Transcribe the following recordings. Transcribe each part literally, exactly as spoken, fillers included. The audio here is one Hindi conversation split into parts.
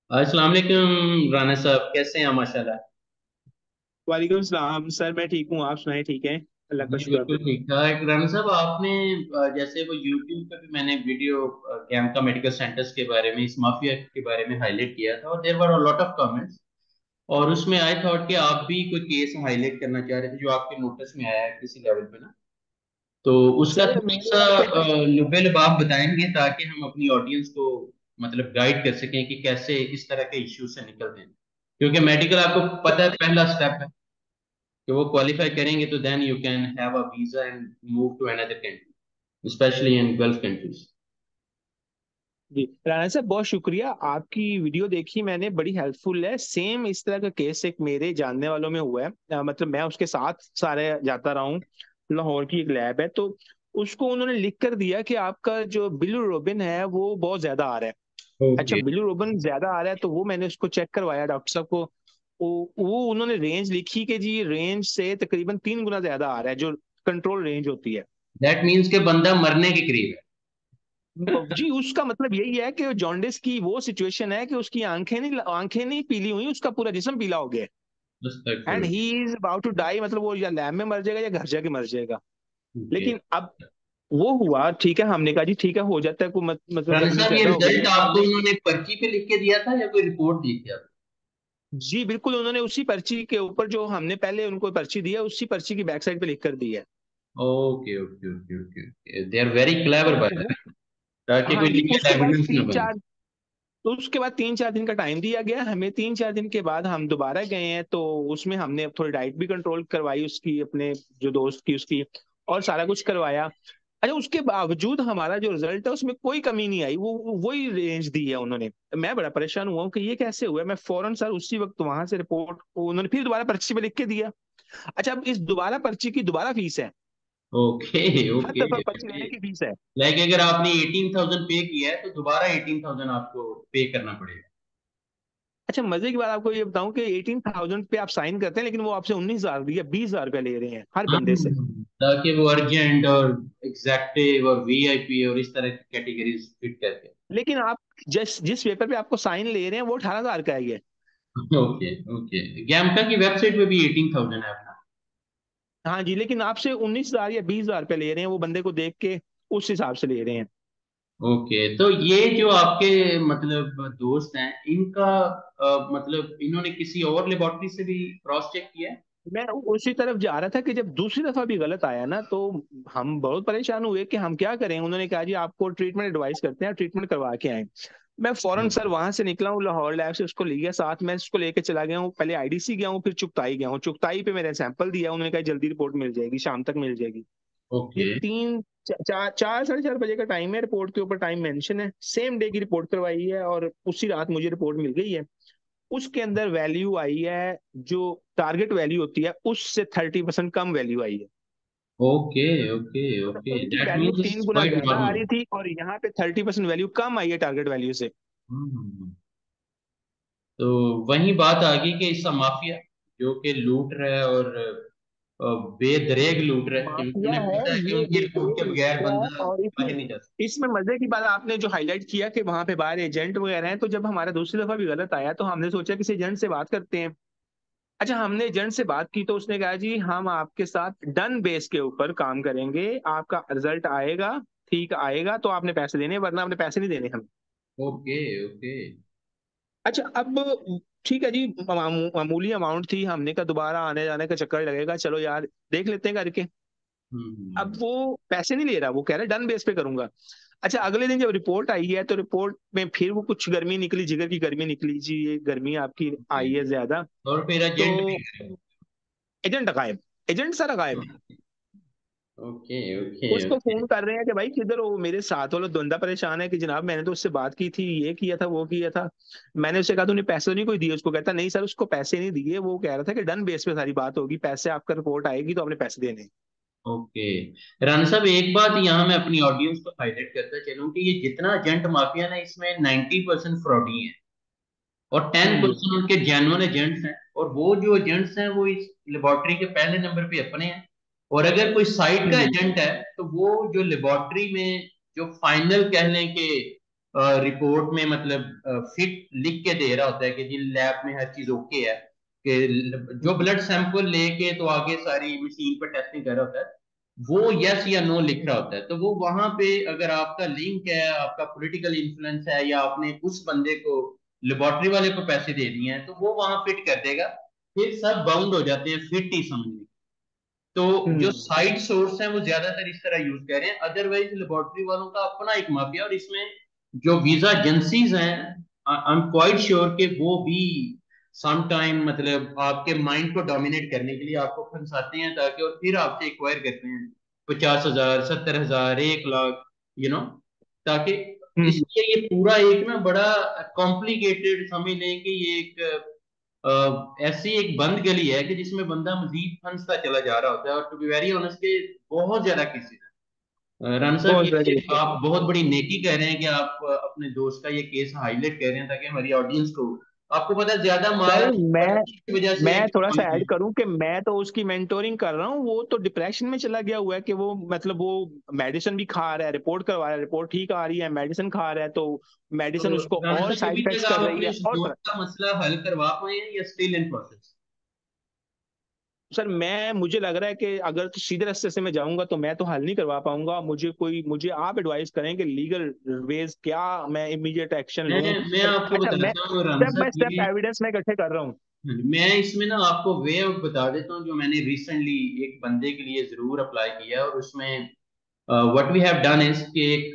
अस्सलाम वालेकुम राना साहब, कैसे हैं? माशाल्लाह। वालेकुम सलाम सर। मैं ठीक हूँ, आप सुनाए? ठीक है, अल्लाह का जी शुक्र। बिल्कुल ठीक ठाक। राना साहब, आपने अ, जैसे वो यूट्यूब पे भी मैंने वीडियो कैम का मेडिकल सेंटर्स के बारे में, इस माफिया के बारे में हाईलाइट किया था और there were a lot of comments. और उसमें आई थॉट कि आप भी कोई केस हाईलाइट करना चाह रहे थे जो आपके नोटिस में आया है किसी लेवल पे ना। तो उसका सर थोड़ा मेरे सा यहाँ पे अ, लुबे लुबाब बताएंगे ताकि हम अपनी ऑडियंस को मतलब गाइड कर सकें कि कैसे इस तरह के इश्यूज से निकलते हैं, क्योंकि मेडिकल आपको पता है पहला स्टेप है कि वो क्वालिफाई करेंगे तो then you can have a visa and move to another country, especially in Gulf countries. जी राणा साहब, बहुत शुक्रिया। आपकी वीडियो देखी मैंने, बड़ी हेल्पफुल है। सेम इस तरह का केस एक मेरे जानने वालों में हुआ है। अ, मतलब मैं उसके साथ सारे जाता रहा हूँ। लाहौर की एक लैब है, तो उसको उन्होंने लिख कर दिया कि आपका जो बिलिरुबिन है वो बहुत ज्यादा आ रहा है। अच्छा, ओके। बिलिरुबिन ज्यादा आ रहा है, तो वो मैंने उसको चेक करवाया डॉक्टर साहब को। वो, वो उन्होंने रेंज लिखी कि जी रेंज से तकरीबन तीन गुना ज्यादा आ रहा है, जो कंट्रोल रेंज होती है। दैट मीन्स के बंदा मरने के करीब जी, उसका मतलब यही है कि जॉन्डिस की वो सिचुएशन है कि उसकी आंखें नहीं आंखें नहीं पीली हुई, उसका पूरा जिस्म पीला हो गया। एंड है। He is about to die, मतलब वो या लैब में मर जाएगा या घर जाके मर जाएगा। ओके। लेकिन अब वो हुआ, ठीक है, हमने कहा जी ठीक है, हो जाता है, कोई मत, मतलब राना तकलीफ साहब, ये ज्यादा हो गई रिजल्ट है, आपको हमने। उन्होंने पर्ची पे लिख के दिया था या कोई रिपोर्ट दी थी आपको? जी बिल्कुल, उन्होंने उसी पर्ची के ऊपर जो हमने पहले उनको पर्ची दी है, उसी पर्ची की बैक साइड पे लिख कर दी है। Okay okay okay okay okay, they are very clever तो बाय द वो, वे, ताकि हाँ कोई जी, लीगल उसके बाद एविडेंस ना तीन बने। चार तो उसके बाद तीन चार दिन का टाइम दिया गया हमें। तीन चार दिन के बाद हम दोबारा गए हैं, तो उसमें हमने अब थोड़ी डाइट भी कंट्रोल करवाई उसकी, अपने जो दोस्त की उसकी, और सारा कुछ करवाया। अच्छा, उसके बावजूद हमारा जो रिजल्ट है उसमें कोई कमी नहीं आई, वो वो- वही रेंज दी है उन्होंने। मैं बड़ा परेशान हुआ हूँ कि ये कैसे हुआ। मैं फौरन सर उसी वक्त वहां से रिपोर्ट उन्होंने फिर दोबारा पर्ची पे लिख के दिया। अच्छा, अब इस दोबारा पर्ची की दोबारा फीस है। ओके हर ओके दफा पर्ची ओके। लेने की फीस है। लाइक अगर आपने एटीन थाउजेंड पे किया है तो दोबारा एटीन थाउजेंड आपको पे करना पड़ेगा। अच्छा, मजे की बात आपको ये बताऊं कि एटीन थाउजेंड पे आप साइन करते हैं, लेकिन वो आपसे उन्नीस हजार या बीस हजार रुपया ले रहे हैं हर हाँ, बंदे से। ताकि वो अर्जेंट और एग्जैक्टिव और वीआईपी और इस तरह की कैटेगरीज फिट करके। लेकिन आप जिस जिस पेपर पे आपको साइन ले रहे हैं वो अठारह हजार का ही है। Okay okay. गैमका की वेबसाइट पे भी एटीन थाउजेंड है अपना। हाँ जी, लेकिन आपसे उन्नीस हजार या बीस हजार रुपया ले रहे हैं, वो बंदे को देख के उस हिसाब से ले रहे हैं। ओके, तो ये जो आपके मतलब दोस्त हैं इनका अ, मतलब इन्होंने किसी और लेबोरेटरी से भी क्रॉस चेक किया है? मैं उसी तरफ जा रहा था कि जब दूसरी दफा भी गलत आया ना, तो हम बहुत परेशान हुए कि हम क्या करें। उन्होंने कहा जी आपको ट्रीटमेंट एडवाइस करते हैं, ट्रीटमेंट करवा के आए। मैं फौरन सर वहां से निकला हूँ लाहौर लैब से, उसको लिया साथ में, उसको लेके चला गया हूँ। पहले आईडीसी गया हूँ, फिर चुगताई गया हूँ। चुगताई पे मेरा सैंपल दिया, उन्होंने कहा जल्दी रिपोर्ट मिल जाएगी, शाम तक मिल जाएगी। ये ओके तीन चा- चार चार साढ़े चार बजे का टाइम है, रिपोर्ट के ऊपर टाइम मेंशन है। सेम डे की रिपोर्ट करवाई है और उसी रात मुझे रिपोर्ट मिल गई है। उसके अंदर वैल्यू आई है, जो टारगेट वैल्यू होती है उससे थर्टी परसेंट कम वैल्यू आई है। ओके ओके ओके, उनकी दैट वैल्यू मींस इट्स तीन गुना क्वाइट ज्यादा आ नॉर्मल। रही थी और यहाँ पे थर्टी परसेंट वैल्यू कम आई है टारगेट वैल्यू से। तो वही बात आ गई कि इसका माफिया जो कि लूट रहा है और अ, बेदरेग लूट रहा है, क्योंकि माफिया उन्हें है, पता है कि ये उनकी रिपोर्ट बेहतरीन के बगैर माफिया है। बंदा और इसमें बाहर नहीं जा सकता। इसमें मजे की बात आपने जो हाईलाइट किया कि वहां पे बाहर एजेंट वगैरह हैं, तो जब हमारा दूसरी दफा भी गलत आया तो हमने सोचा किसी एजेंट से बात करते हैं। अच्छा, हमने एजेंट से बात की तो उसने कहा जी हम आपके साथ डन बेस के ऊपर काम करेंगे, आपका रिजल्ट आएगा, ठीक आएगा तो आपने पैसे देने, वरना आपने पैसे नहीं देने हमें। Okay okay. अच्छा, अब ठीक है जी, मामू- मामूली अमाउंट थी, हमने कहा दोबारा आने जाने का चक्कर लगेगा, चलो यार देख लेते हैं करके। हम्म अब हम्म, वो पैसे नहीं ले रहा, वो कह रहा है डन बेस पे करूंगा। अच्छा, अगले दिन जब रिपोर्ट आई है तो रिपोर्ट में फिर वो कुछ गर्मी निकली, जिगर की गर्मी निकली जी, ये गर्मी आपकी ओके। आई है ज्यादा। और फिर तो एजेंट भी करें। एजेंट गायब, एजेंट सारा गायब। ओके ओके उसको ओके। फोन कर रहे हैं कि भाई किधर हो, मेरे साथ वाला बंदा परेशान है कि जनाब मैंने तो उससे बात की थी, ये किया था वो किया था। मैंने उससे कहा तूने पैसे तो नहीं कोई दिए? उसको कहता नहीं सर, उसको पैसे नहीं दिए, वो कह रहा था कि डन बेस पे सारी बात होगी, पैसे आपका रिपोर्ट आएगी तो आपने पैसे देने हैं। ओके, राना साहब एक बात यहाँ मैं अपनी ऑडियंस को हाईलाइट करता चलूं कि ये जितना एजेंट माफिया ना इसमें नाइन्टी परसेंट फ्रॉडी है और टेन हाँ जी। परसेंट उनके जेन्युइन एजेंट्स हैं, और वो जो एजेंट्स हैं वो इस लेबोरेटरी के पहले नंबर पे अपने हैं। और अगर कोई साइड हाँ का जी। एजेंट है तो वो जो लेबोरेटरी में जो फाइनल कह लें कि रिपोर्ट में मतलब फिट लिख के दे रहा होता है कि जी लैब में हर चीज ओके है, कि जो ब्लड सैंपल लेके तो आगे सारी मशीन पर टेस्टिंग कर रहा होता है, वो यस या नो लिख रहा होता है। तो वो वहां पे अगर आपका लिंक है, आपका पॉलिटिकल इन्फ्लुएंस है, या आपने उस बंदे को, लेबोरेटरी वाले को पैसे दे दिए हैं, तो वो वहां फिट कर देगा। फिर सब बाउंड हो जाते हैं फिट ही समझने। तो जो हम्म। साइड सोर्स हैं वो ज्यादातर इस तरह यूज कर रहे हैं, अदरवाइज लेबोरेटरी वालों का अपना एक माफिया। और इसमें जो वीजा एजेंसीज हैं, आई एम क्वाइट श्योर कि वो भी सम टाइम मतलब आपके माइंड को डोमिनेट करने के लिए आपको फंसाते हैं, ताकि और फिर आपसे एक्वायर करते हैं पचास हजार, सत्तर हजार, एक लाख, यू नो ताकि। हम्म। इसलिए ये पूरा एक ना बड़ा कॉम्प्लिकेटेड समझ लें कि ये एक अ, ऐसी एक बंद गली है कि जिसमें बंदा मजीद फंसता चला जा रहा होता है। और टू बी वेरी ऑनेस्ट के बहुत ज्यादा केसेस हैं। राना साहब, बहुत ये बड़ी। आप बहुत बड़ी नेकी कह रहे हैं कि आप अ, अपने दोस्त का ये केस हाईलाइट कर रहे हैं, ताकि हमारी ऑडियंस को, आपको पता है ज्यादा माल सर मैं की वजह से मैं थोड़ा सा एक। ऐड करूं कि मैं तो उसकी मेंटोरिंग कर रहा हूँ। वो तो डिप्रेशन में चला गया हुआ है कि वो मतलब वो मेडिसिन भी खा रहा है, रिपोर्ट करवा रहा है, रिपोर्ट ठीक आ रही है, मेडिसिन खा रहा है, तो मेडिसिन तो उसको राना और साहब, साइड अभी इफेक्ट्स तक कर आप रही अपने है। उस और दोस्त का मसला हल करवा पाए हैं या स्टिल इन प्रोसेस? सर मैं मुझे लग रहा है कि अगर तो सीधे रास्ते से मैं जाऊंगा तो मैं तो हल नहीं करवा पाऊंगा। मुझे कोई मुझे आप एडवाइस करें कि लीगल वेज क्या मैं इमीडिएट एक्शन मैं लूं। मैं आपको अच्छा मैं बताता हूँ राना स्टेप बाय साहब, स्टेप ये एविडेंस मैं इकट्ठे कर रहा हूँ। मैं इसमें ना आपको वे आउट बता देता हूँ, जो मैंने रिसेंटली एक बंदे के लिए जरूर अप्लाई किया। और उसमें what we have done is कि एक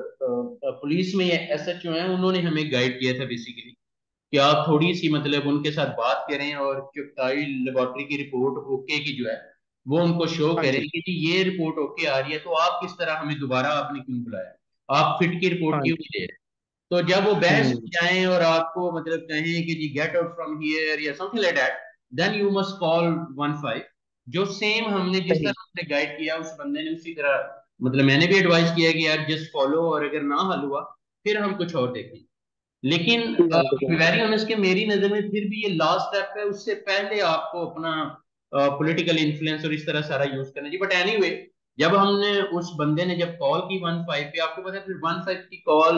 पुलिस में एस एच ओ है, उन्होंने हमें गाइड किया था बेसिकली कि आप थोड़ी सी मतलब उनके साथ बात करें, और चुगताई लेबोरेटरी की रिपोर्ट ओके की जो है वो उनको शो हाँ करें जी। कि जी ये रिपोर्ट ओके आ रही है, तो आप किस तरह हमें दोबारा आपने क्यों बुलाया, आप फिट की रिपोर्ट हाँ क्यों जी। नहीं दे रहे। तो जब वो बहस हम्म। में जाएं और आपको मतलब कहें कि जी गेट आउट फ्रॉम हियर या something like that, then you must call one five. जो सेम हमने जिस सही। तरह हमने गाइड किया, उस बंदे ने उसी तरह मतलब मैंने भी एडवाइस किया कि यार जस्ट फॉलो, और अगर ना हल हुआ फिर हम कुछ और देखें। लेकिन ठीक है। वेरी ऑनेस्ट के मेरी नजर में फिर भी ये लास्ट स्टेप है, उससे पहले आपको अपना पॉलिटिकल इन्फ्लुएंस और इस तरह सारा यूज करना चाहिए। बट एनीवे, जब हमने उस बंदे ने जब कॉल की वन फाइव पे, आपको पता है फिर वन फाइव की कॉल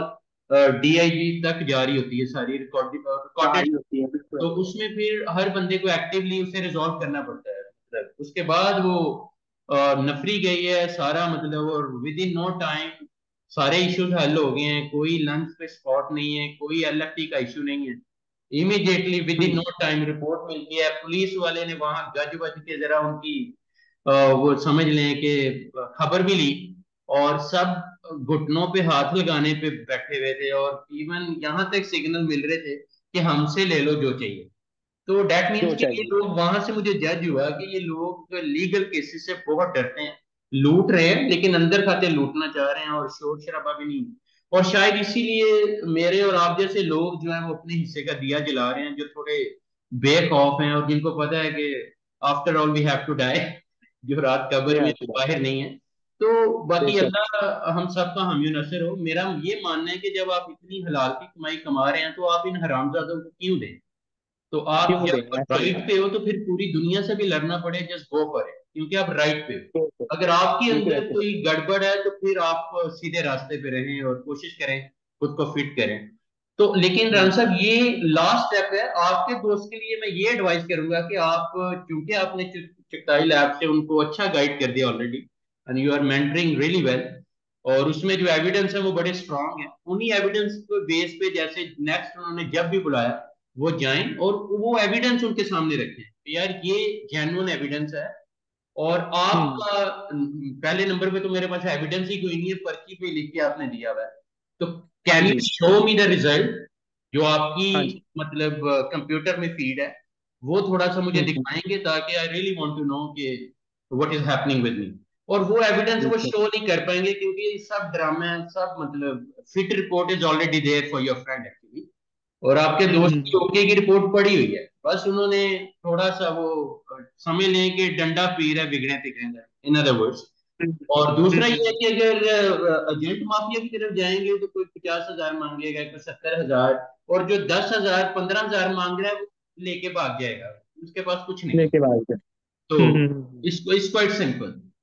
डी आई जी तक जारी होती है सारी रिकॉर्डेड। सारी होती है तो बिल्कुल। उसमें फिर हर बंदे को एक्टिवली उसे रिजॉल्व करना पड़ता है, मतलब उसके बाद वो अ, नफरी गई है सारा मतलब, और विद इन नो टाइम सारे इश्यूज हल हो गए हैं, कोई लंच पे स्पॉट नहीं है, कोई एल एफ टी का इशू नहीं है। Immediately within no hmm. Time report मिलती है, पुलिस वाले ने वहां गज वज के जरा उनकी अ, वो समझ लें कि खबर भी ली, और सब घुटनों पे हाथ लगाने पे बैठे हुए थे, और इवन यहाँ तक सिग्नल मिल रहे थे कि हमसे ले लो जो चाहिए। तो डेट मीन्स जो कि ये चाहिए। लोग, वहां से मुझे जज हुआ कि ये लोग लीगल केसेस से बहुत डरते हैं, लूट रहे हैं लेकिन अंदर खाते लूटना चाह रहे हैं, और शोर शराबा भी नहीं। और शायद इसीलिए मेरे और आप जैसे लोग जो हैं वो अपने हिस्से का दिया जला रहे हैं, जो थोड़े बेखौफ हैं और जिनको पता है कि after all we have to die, जो रात कब्र में या तो बाहर नहीं है। तो बाकी बेशक। अल्लाह हम सबका हामी नसर हो। मेरा ये मानना है कि जब आप इतनी हलाल की कमाई कमा रहे हैं, तो आप इन हरामजादों को क्यों दें। तो आप क्यों दें जब ऐसे ही। राइट पे हो तो फिर पूरी दुनिया से भी लड़ना पड़े, जस्ट गो फॉर इट, क्योंकि आप राइट पे बेशक। हो। अगर आपके बिल्कुल अंदर ऐसे। कोई गड़बड़ है तो फिर आप सीधे रास्ते पे रहें और कोशिश करें खुद को फिट करें। तो लेकिन राम हम्म। साहब, ये लास्ट स्टेप है आपके दोस्त के लिए। मैं ये एडवाइस करूंगा कि आप, क्योंकि आपने चुगताई लैब से उनको अच्छा गाइड कर दिया already, and you are mentoring really well, और उसमें जो एविडेंस है वो बड़े स्ट्रांग है, उन्हीं एविडेंस को बेस पे जैसे नेक्स्ट उन्होंने जब भी बुलाया वो जाएं और वो एविडेंस उनके सामने रखें, तो यार ये जेन्युइन एविडेंस है। और हम्म। आपका पहले नंबर पे तो मेरे पास एविडेंस ही कोई नहीं है, पर्ची पे लिख के आपने दिया हुआ है। तो हाँ कैन यू जी। शो मी द रिजल्ट जो आपकी हाँ जी। मतलब कंप्यूटर में फीड है, वो थोड़ा सा मुझे हम्म। दिखाएंगे, ताकि I really want to know कि what is happening with me. और वो एविडेंस वो बिल्कुल। शो नहीं कर पाएंगे, क्योंकि ये सब ड्रामा है, सब मतलब fit report is already there for your friend actually, और आपके दोस्त की हम्म। ओके की रिपोर्ट पड़ी हुई है, बस उन्होंने थोड़ा सा वो अ, समझ लें कि डंडा पीर है बिगड़े तिगड़े, इन अदर वर्ड्स। हम्म। और दूसरा ये है हम्म। कि अगर एजेंट माफिया की तरफ जाएंगे तो कोई पचास हजार मांगेगा, कोई सत्तर हजार, और जो दस हजार पंद्रह हजार मांग रहा है वो लेके भाग जाएगा, उसके पास कुछ नहीं है। लेके बाद से। तो हम्म। हम्म। हम्म। इसको इट्स क्वाइट सिंपल।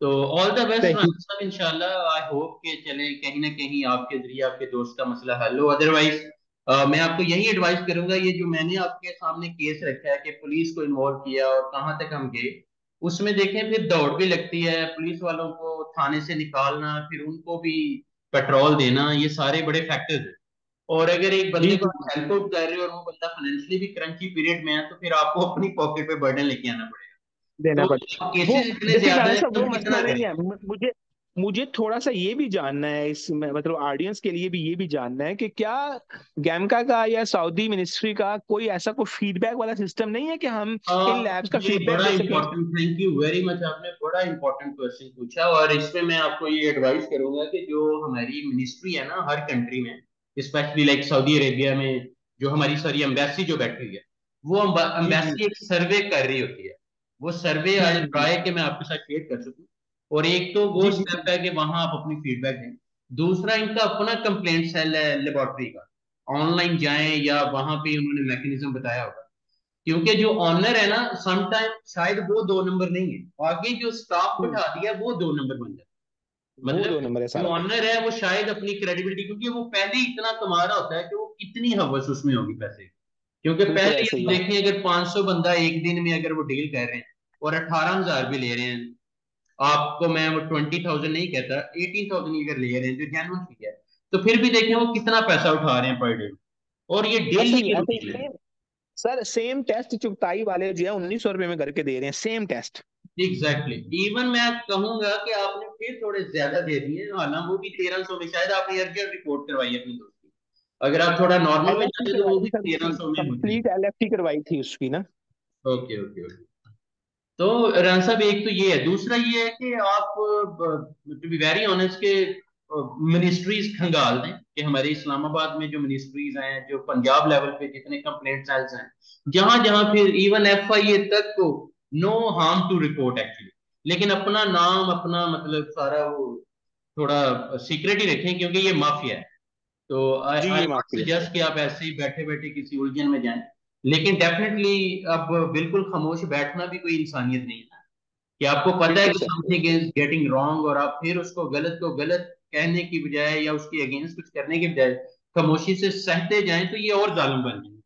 तो ऑल द बेस्ट सही। साहब, इंशाल्लाह आई होप कि चले कहीं ना कहीं आपके जरिए आपके दोस्त का मसला हल हो। अदरवाइज मैं आपको यही एडवाइस करूंगा, ये जो मैंने आपके सामने केस रखा है कि पुलिस को इन्वॉल्व किया और कहाँ तक हम गए, उसमें देखें फिर दौड़ भी लगती है, पुलिस वालों को थाने से निकालना, फिर उनको भी पेट्रोल देना, ये सारे बड़े फैक्टर्स हैं। और अगर एक जी बंदे को जी आप हेल्प आउट कर रहे हो और वो बंदा फाइनेंशियली भी क्रंची पीरियड में है, तो फिर आपको अपनी पॉकेट पे बर्डन लेके आना पड़ेगा। देना पड़ तो वो केसेस इतने देखिए ज्यादा राणा हैं, साहब, वो हम मसला कितना नहीं करें। है। मु- मुझे मुझे थोड़ा सा ये भी जानना है इसमें, मतलब ऑडियंस के लिए भी ये भी जानना है कि क्या गैमका का या सऊदी मिनिस्ट्री का कोई ऐसा कोई फीडबैक वाला सिस्टम नहीं है कि हम आ, इन लैब्स का ये फीडबैक बड़ा दे सकें? Important, thank you very much, आपने बड़ा इंपॉर्टेंट क्वेश्चन पूछा। और इसमें मैं आपको ये एडवाइस करूंगा कि जो हमारी मिनिस्ट्री है ना हर कंट्री में, स्पेशली लाइक सऊदी अरेबिया में, जो हमारी सारी एम्बेसी जो बैठी हुई है, वो जी जी। एम्बेसी एक सर्वे कर रही होती है। वो सर्वे हम्म आज हम्म, हम्म। ट्राई के मैं आपके साथ शेयर कर सकूं। और एक तो वो जी जी स्टेप जी। है कि वहां आप अपनी फीडबैक दें। दूसरा, इनका अपना कंप्लेंट सेल है लेबोरेटरी का, ऑनलाइन जाएं या वहां पे उन्होंने मैकेनिज्म बताया होगा। क्योंकि जो ऑनर है ना, समटाइम शायद वो दो नंबर नहीं है, आगे जो स्टाफ हम्म, बैठा दिया वो दो नंबर बन जाता है। वो मतलब दो नंबर है जो सारा। ऑनर है वो शायद अपनी क्रेडिबिलिटी, क्योंकि वो पहले ही इतना कमा रहा होता है कि वो कितनी हवस उसमें होगी पैसे की। क्योंकि बिल्कुल पहले ऐसे ही ही आप है। देखें, अगर पांच सौ बंदा एक दिन में अगर वो डील कर रहे हैं और अठारह हजार भी ले रहे हैं, आपको मैं वो ट्वेंटी थाउजेंड नहीं कहता, एटीन थाउजेंड अगर ले रहे हैं जो जेनुअन फी है, तो फिर भी देखें वो कितना पैसा उठा रहे हैं पर डे। और ये ऐसे डेली ही की ऐसे ही रूटीन है। Same. Sir same test Chughtai वाले जो है उन्नीस सौ रुपए में करके दे रहे हैं, same test. Exactly exactly. Even मैं कहूंगा कि आपने फिर थोड़े ज्यादा दे दिए, हालांकि वो भी तेरह सौ में, शायद आपने अर्जेंट रिपोर्ट करवाई है अपनी दोस्त की। अगर आप थोड़ा नॉर्मल में एल एफ टी जाते तो करवाई वो थी भी सर तेरह उसकी, सौ में हो कंप्लीट जाएगी। एल एफ टी करवाई थी उसकी ना। Okay okay okay. तो रान साहब, एक तो ये है, दूसरा ये है कि आप टू बी वेरी ऑनेस्ट के मिनिस्ट्रीज खंगाल दें कि हमारे इस्लामाबाद में जो मिनिस्ट्रीज हैं, जो पंजाब लेवल पे जितने कंप्लेंट सेल्स हैं, जहां जहां फिर इवन एफ आई ए तक को, no harm to report actually, लेकिन अपना नाम अपना मतलब सारा वो थोड़ा सीक्रेट ही रखें, क्योंकि ये माफिया है। तो आई जी आई ये नॉट माफी है। सजेस्ट कि आप ऐसे ही बैठे बैठे किसी उलझन में जाएं। लेकिन डेफिनेटली अब बिल्कुल खामोश बैठना भी कोई इंसानियत नहीं है, कि आपको पता है बिल्कुल कि सही। समथिंग इज गेटिंग रॉन्ग, और आप फिर उसको गलत को गलत कहने की बजाय या उसके अगेंस्ट कुछ करने की बजाय खामोशी से सहते जाएं, तो ये और जालिम बन जाए।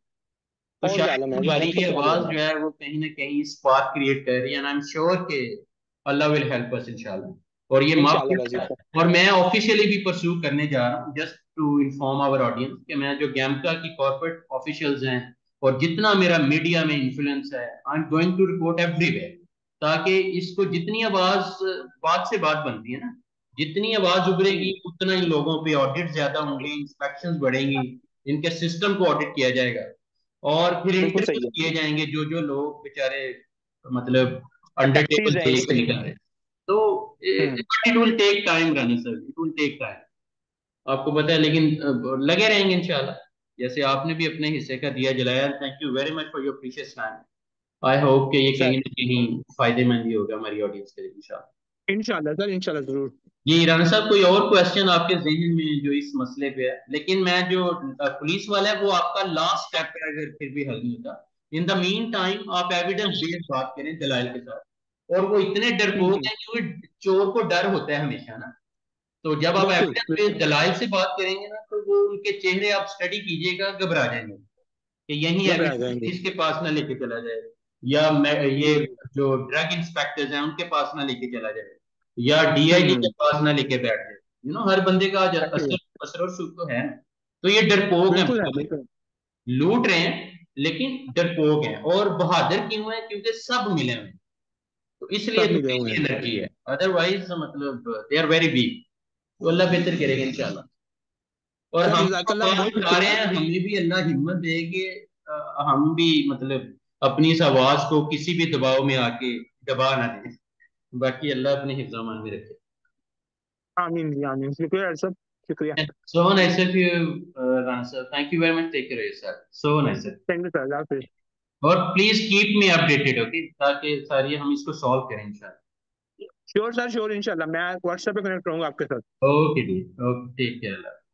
तो और शायद जालम है, हमारी जालम ये सबसे आगे आवाज बंदा। जो है वो कहीं ना कहीं स्पार्क क्रिएट कर रही है, एंड आई एम श्योर कि अल्लाह विल हेल्प अस इंशाल्लाह। और ये इंशाल्लाह माफिया है, वजीफा। और मैं ऑफिशियली भी परस्यू करने जा रहा हूँ, just to inform our audience, कि मैं जो गैमका की कॉर्पोरेट ऑफिशियल्स हैं और जितना मेरा मीडिया में इन्फ्लुएंस है, I am going to report everywhere, ताकि इसको जितनी आवाज, बात से बात बनती है ना, जितनी आवाज उभरेगी हम्म, उतना ही लोगों पे ऑडिट ज्यादा होंगे, इंस्पेक्शंस बढ़ेंगी, इनके सिस्टम को ऑडिट किया जाएगा, और फिर बिल्कुल इंटरव्यूज सही है। किए जाएंगे जो जो लोग बेचारे मतलब अंडर टेबल एक्टिव है दे के इसमें। निकल रहे हैं। तो hmm. It will take time Rani sir, it will take time, आपको पता है, लेकिन अ, लगे रहेंगे इंशाल्लाह। जैसे आपने भी अपने हिस्से का दिया जलाया, thank you very much for your precious time. I hope कि ये सर कहीं ना कहीं फायदेमंद ही होगा हमारी ऑडियंस के लिए इंशाल्लाह। इंशाल्लाह सर, इंशाल्लाह जरूर। जी राना साहब, कोई और क्वेश्चन आपके जहन में जो इस मसले पे है? लेकिन मैं जो अ, पुलिस वाला है वो आपका लास्ट स्टेप है, अगर फिर भी हल नहीं होता, इन द मीन टाइम आप एविडेंस बेस्ड बात करें दलाइल के साथ। और वो इतने हम्म डरपोक हम्म, हैं क्योंकि चोर को डर होता है हमेशा ना, तो जब आप बिल्कुल एविडेंस बेस्ड बिल्कुल। दलाइल से बात करेंगे ना, तो वो उनके चेहरे आप स्टडी कीजिएगा, घबरा जाएंगे कि यही घबरा एविडेंस जाएंगे। इसके पास ना लेके चला जाए, या मैं ये हम्म जो ड्रग इंस्पेक्टर्स हैं उनके पास ना लेके चला जाए, या डी आई जी के हम्म। पास ना लेके बैठ जाए। यू नो हर बंदे का आज ऐसे ही है। असर असर और सुख तो है ना। तो ये डरपोक है, बिल्कुल है मतलब बिल्कुल। लूट रहे हैं लेकिन डरपोक हैं, और बहादुर क्यों है? क्योंकि सब मिले हुए हैं, तो इसलिए सब मिले थोड़ी हुए सी हैं। एनर्जी है, अदरवाइज मतलब दे आर वेरी वीक। तो अल्लाह बेहतर करेगा इंशाल्लाह। और सर हम जो जज़ाकल्लाह, आवाज बहुत उठा रहे शुक्रिया। हैं, हमें भी अल्लाह हिम्मत दे कि अ, हम भी मतलब अपनी इस आवाज को किसी भी दबाव में आके दबा ना दें। बाकी अल्लाह अपने हिफ्ज़ अमान में रखे। आमीन जी आमीन, शुक्रिया सर, शुक्रिया। So nice of you Rana sir, thank you very much, take care sir, so nice sir. Thank you sir, अल्लाह हाफिज़। और please keep me updated, okay, ताकि सारी हम इसको सॉल्व करें इंशाल्लाह। श्योर सर श्योर, इंशाल्लाह मैं व्हाट्सएप पे कनेक्ट रहूंगा आपके साथ। ओके डी, ओके, टेक केयर।